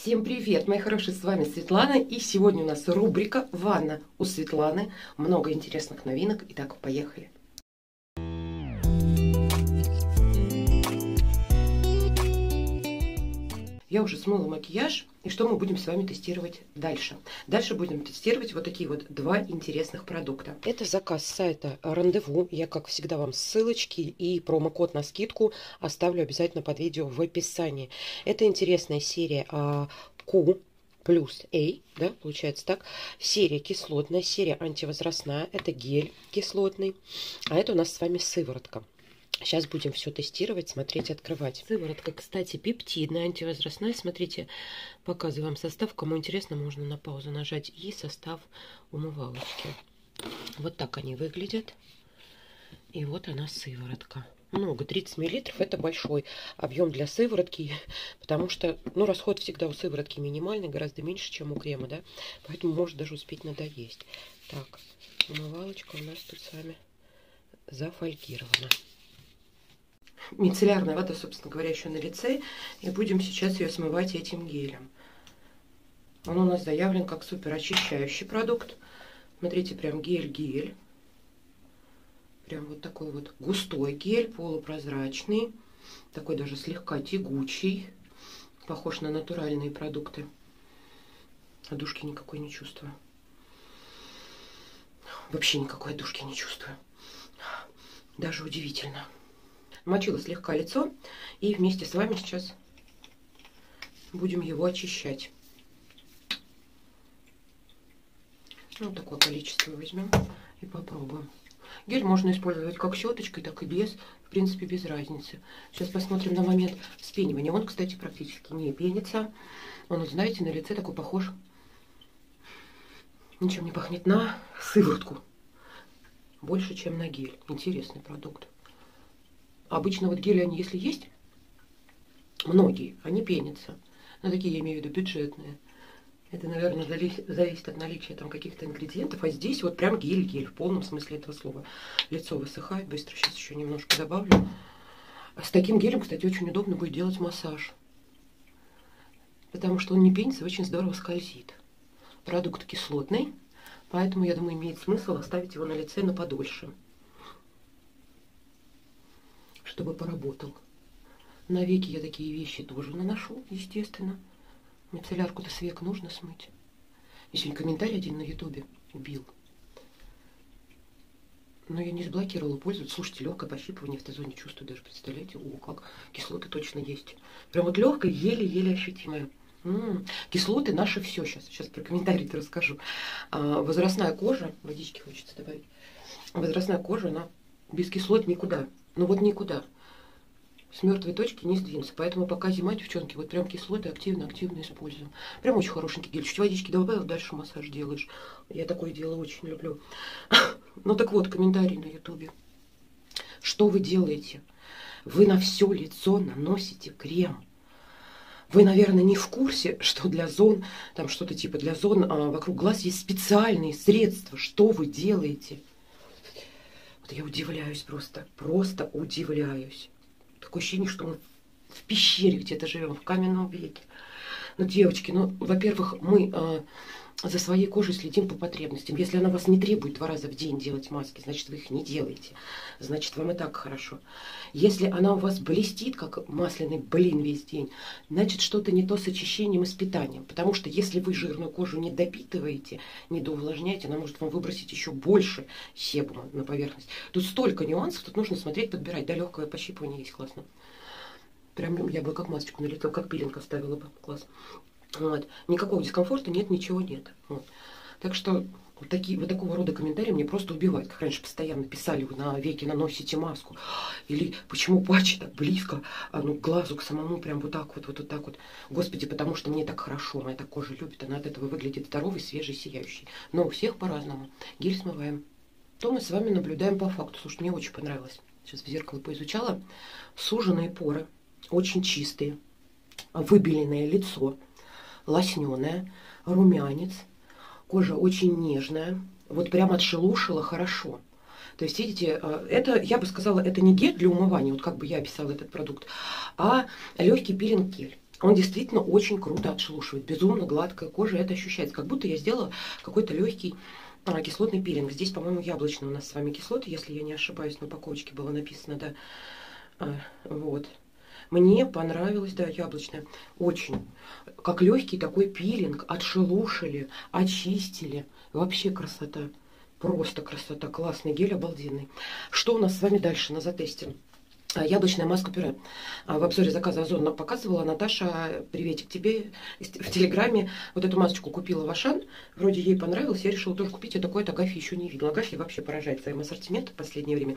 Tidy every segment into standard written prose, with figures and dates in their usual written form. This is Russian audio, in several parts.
Всем привет, мои хорошие, с вами Светлана, и сегодня у нас рубрика «Ванна у Светланы». Много интересных новинок, итак, поехали. Я уже смыла макияж, и что мы будем с вами тестировать дальше? Дальше будем тестировать вот такие вот два интересных продукта. Это заказ с сайта Рандеву. Я, как всегда, вам ссылочки и промокод на скидку оставлю обязательно под видео в описании. Это интересная серия Q плюс A, да, получается так. Серия кислотная, серия антивозрастная. Это гель кислотный, а это у нас с вами сыворотка. Сейчас будем все тестировать, смотреть, открывать. Сыворотка, кстати, пептидная, антивозрастная. Смотрите, показываю вам состав. Кому интересно, можно на паузу нажать. И состав умывалочки. Вот так они выглядят. И вот она сыворотка. Много, 30 мл. Это большой объем для сыворотки, потому что, ну, расход всегда у сыворотки минимальный, гораздо меньше, чем у крема, да. Поэтому может даже успеть надоесть. Так, умывалочка у нас тут с вами зафольгирована. Мицеллярная вода, собственно говоря, еще на лице. И будем сейчас ее смывать этим гелем. Он у нас заявлен как супер очищающий продукт. Смотрите, прям гель-гель. Прям вот такой вот густой гель, полупрозрачный. Такой даже слегка тягучий. Похож на натуральные продукты. Одушки никакой не чувствую. Вообще никакой одушки не чувствую. Даже удивительно. Мочила слегка лицо, и вместе с вами сейчас будем его очищать. Вот такое количество возьмем и попробуем. Гель можно использовать как щеточкой, так и без. В принципе, без разницы. Сейчас посмотрим на момент вспенивания. Он, кстати, практически не пенится. Он, вот, знаете, на лице такой похож. Ничем не пахнет на сыворотку. Больше, чем на гель. Интересный продукт. Обычно вот гели, они если есть, многие, они пенятся. Но такие, я имею в виду, бюджетные. Это, наверное, зависит от наличия там каких-то ингредиентов. А здесь вот прям гель-гель, в полном смысле этого слова. Лицо высыхает, быстро сейчас еще немножко добавлю. С таким гелем, кстати, очень удобно будет делать массаж. Потому что он не пенится, очень здорово скользит. Продукт кислотный, поэтому, я думаю, имеет смысл оставить его на лице на подольше, чтобы поработал. На веки я такие вещи тоже наношу, естественно. Мицеллярку-то с век нужно смыть. И сегодня комментарий один на ютубе убил. Но я не заблокировала пользоваться. Слушайте, легкое пощипывание в Т-зоне чувствую даже, представляете? О, как кислоты точно есть. Прям вот легкое, еле-еле ощутимое. Кислоты наше все сейчас. Сейчас про комментарии-то расскажу. Возрастная кожа, водички хочется добавить. Возрастная кожа, она без кислот никуда. Ну вот никуда. С мертвой точки не сдвинуться. Поэтому пока зима, девчонки, вот прям кислоты активно используем. Прям очень хорошенький гель. Чуть водички добавил, дальше массаж делаешь. Я такое дело очень люблю. Ну так вот, комментарий на ютубе. Что вы делаете? Вы на все лицо наносите крем. Вы, наверное, не в курсе, что для зон, там что-то типа для зон вокруг глаз есть специальные средства. Что вы делаете? Вот я удивляюсь просто удивляюсь. Такое ощущение, что мы в пещере где-то живем, в каменном веке. Ну, девочки, ну, во-первых, мы за своей кожей следим по потребностям. Если она вас не требует 2 раза в день делать маски, значит, вы их не делаете. Значит, вам и так хорошо. Если она у вас блестит, как масляный блин весь день, значит, что-то не то с очищением и с питанием. Потому что если вы жирную кожу не допитываете, не доувлажняете, она может вам выбросить еще больше себума на поверхность. Тут столько нюансов, тут нужно смотреть, подбирать. Да, легкое пощипывание есть, классно. Прям я бы как масочку на лицо, как пилинг оставила бы. Класс. Вот. Никакого дискомфорта нет, ничего нет. Вот. Так что вот такого рода комментарии мне просто убивают. Как раньше постоянно писали, вы на веки наносите маску. Или почему патчи так близко, к глазу, к самому, прям вот так вот так вот. Господи, потому что мне так хорошо, моя так кожа любит, она от этого выглядит здоровой, свежей, сияющей. Но у всех по-разному. Гель смываем. То мы с вами наблюдаем по факту. Слушай, мне очень понравилось. Сейчас в зеркало поизучала. Суженные поры, очень чистые, выбеленное лицо. Лосненая, румянец, кожа очень нежная, вот прям отшелушила хорошо. То есть, видите, это, я бы сказала, это не гель для умывания, вот как бы я описала этот продукт, а легкий пилинг-гель. Он действительно очень круто отшелушивает. Безумно гладкая кожа, это ощущается. Как будто я сделала какой-то легкий кислотный пилинг. Здесь, по-моему, яблочный у нас с вами кислоты, если я не ошибаюсь, на упаковочке было написано, да. Вот. Мне понравилось, да, яблочное. Очень. Как легкий такой пилинг. Отшелушили, очистили. Вообще красота. Просто красота. Классный гель, обалденный. Что у нас с вами дальше на затесте? Яблочная маска-пюре. В обзоре заказа Озон нам показывала. Наташа, приветик тебе. В Телеграме вот эту масочку купила в Ашан. Вроде ей понравилось. Я решила тоже купить. Я такой Агафьи еще не видела. Агафья вообще поражает своим ассортиментом в последнее время.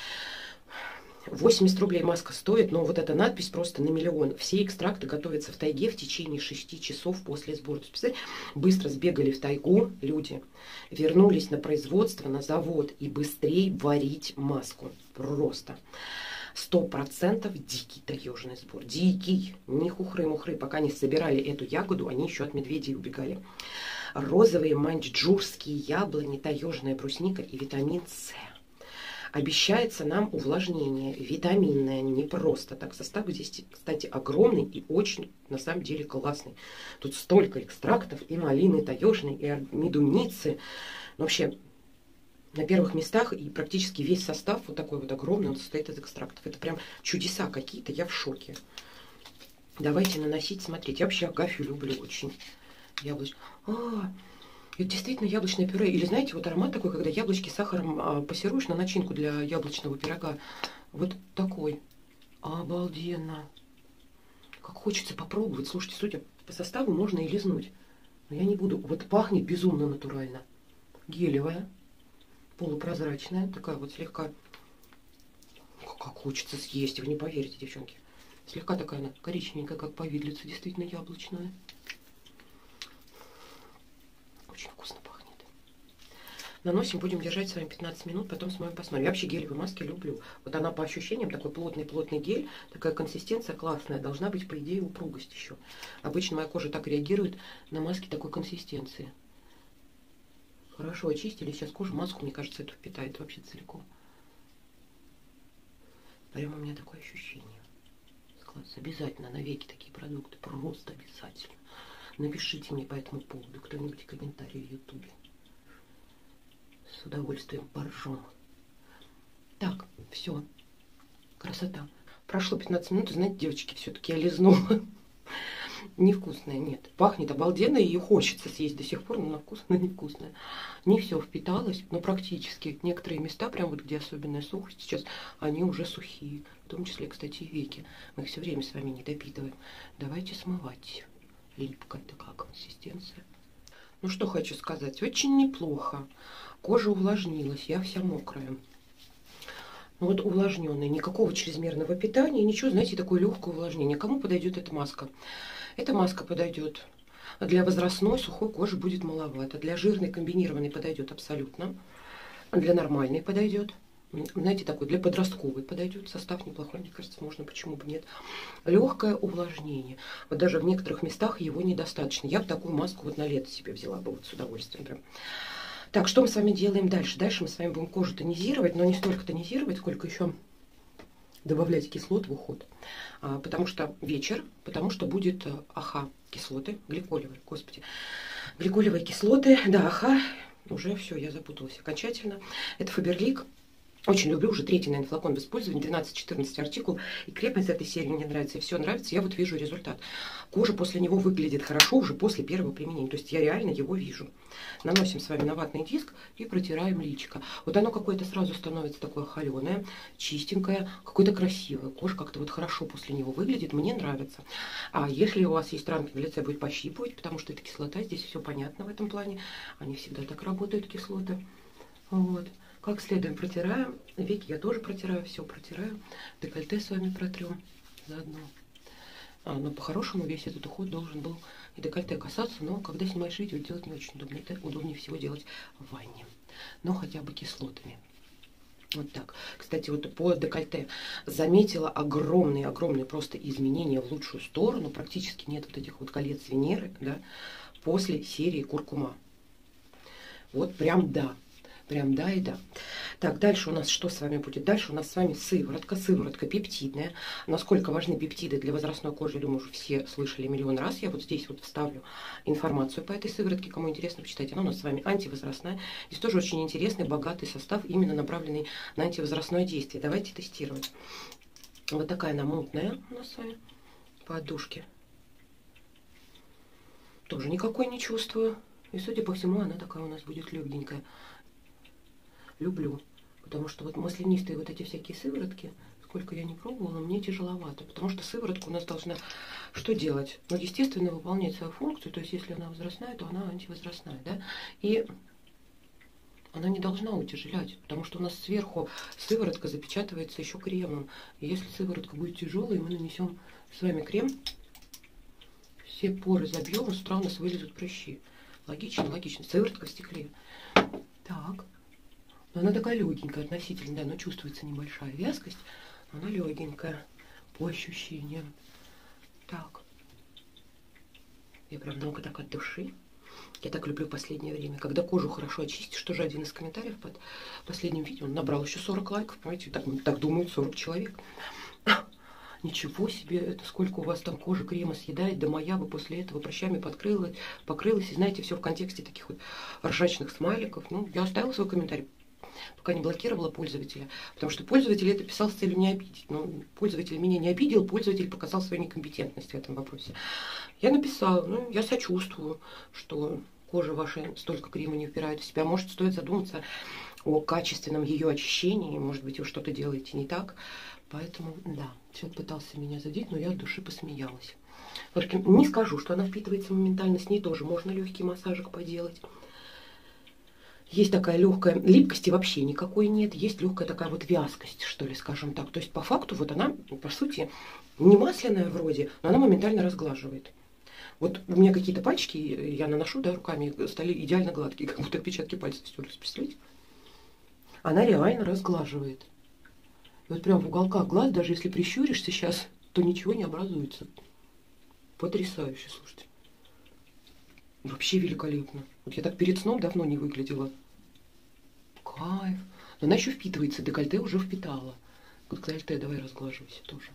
80 рублей маска стоит, но вот эта надпись просто на миллион. Все экстракты готовятся в тайге в течение 6 часов после сбора. То есть, представляете, быстро сбегали в тайгу люди, вернулись на производство, на завод и быстрее варить маску. Просто. 100% дикий таежный сбор. Дикий. Не хухры-мухры. Пока не собирали эту ягоду, они еще от медведей убегали. Розовые маньчжурские яблони, таежная брусника и витамин С. Обещается нам увлажнение витаминное, не просто так. Состав здесь, кстати, огромный и очень, на самом деле, классный. Тут столько экстрактов, и малины таежной, и медуницы. Вообще, на первых местах, и практически весь состав вот такой вот огромный, он состоит из экстрактов. Это прям чудеса какие-то, я в шоке. Давайте наносить, смотреть. Я вообще Агафью люблю очень. Яблочко. Это действительно яблочное пюре. Или знаете, вот аромат такой, когда яблочки с сахаром пассируешь на начинку для яблочного пирога. Вот такой. Обалденно. Как хочется попробовать. Слушайте, судя по составу, можно и лизнуть. Но я не буду. Вот пахнет безумно натурально. Гелевая. Полупрозрачная. Такая вот слегка... Как хочется съесть. Вы не поверите, девчонки. Слегка такая она коричневенькая, как повидлица. Действительно яблочная. Очень вкусно пахнет. Наносим, будем держать с вами 15 минут, потом с вами посмотрим. Я вообще гелевые маски люблю. Вот она по ощущениям такой плотный гель, такая консистенция классная. Должна быть, по идее, упругость еще. Обычно моя кожа так реагирует на маски такой консистенции. Хорошо очистили. Сейчас кожу, маску, мне кажется, эту впитает вообще целиком. Прямо у меня такое ощущение. Класс. Обязательно навеки такие продукты. Просто обязательно. Напишите мне по этому поводу кто-нибудь комментарий в ютубе. С удовольствием поржем. Так, все. Красота. Прошло 15 минут, и знаете, девочки, все-таки я лизнула. Невкусная, нет. Пахнет обалденно, ее хочется съесть до сих пор, но вкусная, невкусная. Не все впиталось, но практически. Некоторые места, прям вот где особенная сухость, сейчас они уже сухие. В том числе, кстати, и веки. Мы их все время с вами не допитываем. Давайте смывать. Липкая такая консистенция. Ну что хочу сказать, очень неплохо. Кожа увлажнилась, я вся мокрая. Ну вот увлажненная, никакого чрезмерного питания, ничего, знаете, такое легкое увлажнение. Кому подойдет эта маска? Эта маска подойдет. Для возрастной сухой кожи будет маловато. Для жирной комбинированной подойдет абсолютно. Для нормальной подойдет. Знаете, такой для подростковой подойдет. Состав неплохой, мне кажется, можно, почему бы нет. Легкое увлажнение. Вот даже в некоторых местах его недостаточно. Я бы такую маску вот на лето себе взяла бы вот с удовольствием прям. Так, что мы с вами делаем дальше? Дальше мы с вами будем кожу тонизировать, но не столько тонизировать, сколько еще добавлять кислот в уход. Потому что вечер, потому что будет АХ кислоты, гликолевые, господи. Гликолевые кислоты, да, АХ, уже все, я запуталась окончательно. Это Фаберлик. Очень люблю, уже третий, наверное, флакон в использовании, 12-14 артикул. И крепость этой серии мне нравится, и все нравится. Я вот вижу результат. Кожа после него выглядит хорошо уже после первого применения. То есть я реально его вижу. Наносим с вами на ватный диск и протираем личико. Вот оно какое-то сразу становится такое холеное, чистенькое, какое-то красивое. Кожа как-то вот хорошо после него выглядит, мне нравится. А если у вас есть ранки на лице, будет пощипывать, потому что это кислота, здесь все понятно в этом плане. Они всегда так работают, кислоты. Вот. Как следуем протираем. Веки я тоже протираю, все протираю. Декольте с вами протрем заодно. Но по-хорошему весь этот уход должен был и декольте касаться, но когда снимаешь видео, делать не очень удобно. Это удобнее всего делать в ванне. Но хотя бы кислотами. Вот так. Кстати, вот по декольте заметила огромные просто изменения в лучшую сторону. Практически нет вот этих вот колец Венеры, да, после серии Куркума. Вот прям да. Прям да и да. Так, дальше у нас что с вами будет? Дальше у нас с вами сыворотка. Сыворотка пептидная. Насколько важны пептиды для возрастной кожи, думаю, уже все слышали миллион раз. Я вот здесь вот вставлю информацию по этой сыворотке. Кому интересно, почитайте. Она у нас с вами антивозрастная. Здесь тоже очень интересный, богатый состав, именно направленный на антивозрастное действие. Давайте тестировать. Вот такая она мутная у нас с вами. Подушки. Тоже никакой не чувствую. И, судя по всему, она такая у нас будет легенькая. Люблю. Потому что вот маслянистые вот эти всякие сыворотки, сколько я не пробовала, мне тяжеловато. Потому что сыворотка у нас должна что делать? Ну, естественно, выполнять свою функцию. То есть, если она возрастная, то она антивозрастная, да? И она не должна утяжелять, потому что у нас сверху сыворотка запечатывается еще кремом. И если сыворотка будет тяжелой, мы нанесем с вами крем, все поры забьем, и с утра у нас вылезут прыщи. Логично, логично. Сыворотка в стекле. Так. Но она такая легенькая относительно, да, но чувствуется небольшая вязкость. Она легенькая по ощущениям. Так. Я прям много так от души. Я так люблю в последнее время. Когда кожу хорошо очистишь, тоже один из комментариев под последним видео. Он набрал еще 40 лайков. Понимаете, так думают 40 человек. Ничего себе, это сколько у вас там кожи крема съедает, да моя бы после этого прыщами покрылась. И знаете, все в контексте таких вот ржачных смайликов. Ну, я оставила свой комментарий, пока не блокировала пользователя. Потому что пользователь это писал с целью не обидеть. Но пользователь меня не обидел, пользователь показал свою некомпетентность в этом вопросе. Я написала, ну, я сочувствую, что кожа ваша столько крема не впирает в себя. Может, стоит задуматься о качественном ее очищении. Может быть, вы что-то делаете не так. Поэтому, да, человек пытался меня задеть, но я от души посмеялась. Не скажу, что она впитывается моментально, с ней тоже можно легкий массажик поделать. Есть такая легкая липкости вообще никакой нет, есть легкая такая вот вязкость, что ли, скажем так. То есть по факту вот она, по сути, не масляная вроде, но она моментально разглаживает. Вот у меня какие-то пальчики, я наношу, да, руками, стали идеально гладкие, как будто отпечатки пальцев стерлись, представляете? Она реально разглаживает. И вот прям в уголках глаз, даже если прищуришься сейчас, то ничего не образуется. Потрясающе, слушайте. Вообще великолепно. Вот я так перед сном давно не выглядела. Кайф. Но она еще впитывается, декольте уже впитала. Вот декольте давай разглаживайся тоже.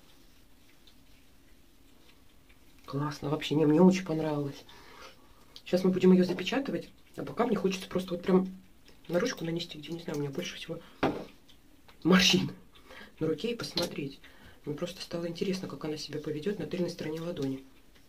Классно, вообще, мне очень понравилось. Сейчас мы будем ее запечатывать, а пока мне хочется просто вот прям на ручку нанести, где, не знаю, у меня больше всего морщин на руке, и посмотреть. Мне просто стало интересно, как она себя поведет на тыльной стороне ладони.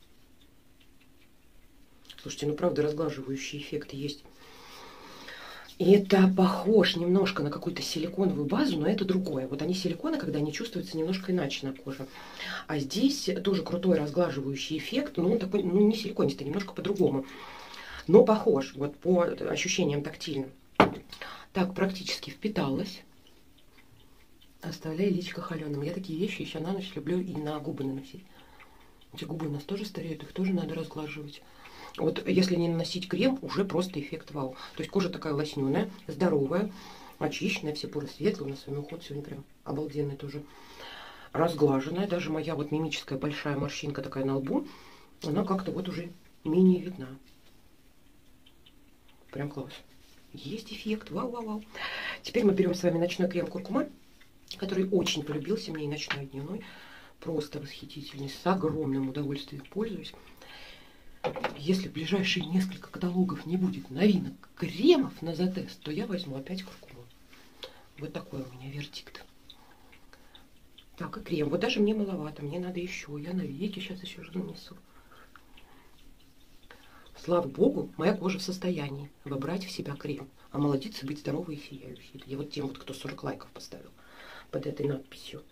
Слушайте, ну правда разглаживающий эффект есть. И это похож немножко на какую-то силиконовую базу, но это другое. Вот они силиконы, когда они чувствуются немножко иначе на коже. А здесь тоже крутой разглаживающий эффект, но он такой, ну не силиконистый, немножко по-другому. Но похож, вот по ощущениям тактильным. Так, практически впиталась. Оставляю личико холеным. Я такие вещи еще на ночь люблю и на губы наносить. Эти губы у нас тоже стареют, их тоже надо разглаживать. Вот если не наносить крем, уже просто эффект вау. То есть кожа такая лосненая, здоровая, очищенная, все поры светлые. У нас с вами уход сегодня прям обалденный тоже. Разглаженная. Даже моя вот мимическая большая морщинка такая на лбу, она как-то вот уже менее видна. Прям класс. Есть эффект. Вау-вау-вау. Теперь мы берем с вами ночной крем куркума, который очень полюбился мне, и ночной, и дневной. Просто восхитительный. С огромным удовольствием пользуюсь. Если в ближайшие несколько каталогов не будет новинок кремов на затест, то я возьму опять куркуму. Вот такой у меня вердикт. Так, и крем. Вот даже мне маловато, мне надо еще. Я на веки сейчас еще же нанесу. Слава богу, моя кожа в состоянии вобрать в себя крем. А молодец и быть здоровой и сияющей. Это я вот тем, вот, кто 40 лайков поставил под этой надписью.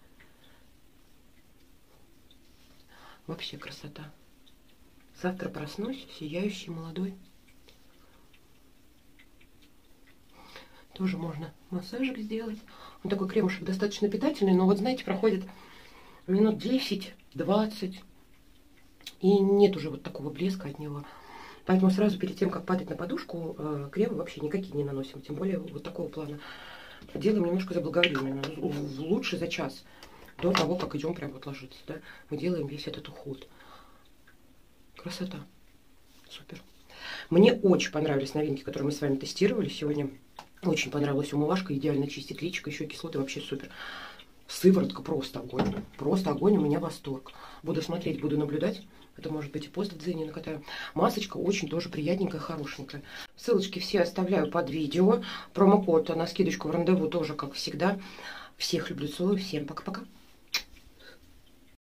Вообще красота. Завтра проснусь сияющий, молодой. Тоже можно массажик сделать. Он такой кремушек достаточно питательный, но вот знаете, проходит минут 10-20, и нет уже вот такого блеска от него. Поэтому сразу перед тем, как падать на подушку, кремы вообще никакие не наносим. Тем более вот такого плана. Делаем немножко заблаговременно. Лучше за час до того, как идем прям вот ложиться. Да? Мы делаем весь этот уход. Красота. Супер. Мне очень понравились новинки, которые мы с вами тестировали сегодня. Очень понравилась умывашка, идеально чистит личико, еще кислоты вообще супер. Сыворотка просто огонь. Просто огонь, у меня восторг. Буду смотреть, буду наблюдать. Это может быть и пост в Дзене накатаю. Масочка очень тоже приятненькая, хорошенькая. Ссылочки все оставляю под видео. Промокод на скидочку в рандеву тоже, как всегда. Всех люблю, целую. Всем пока-пока.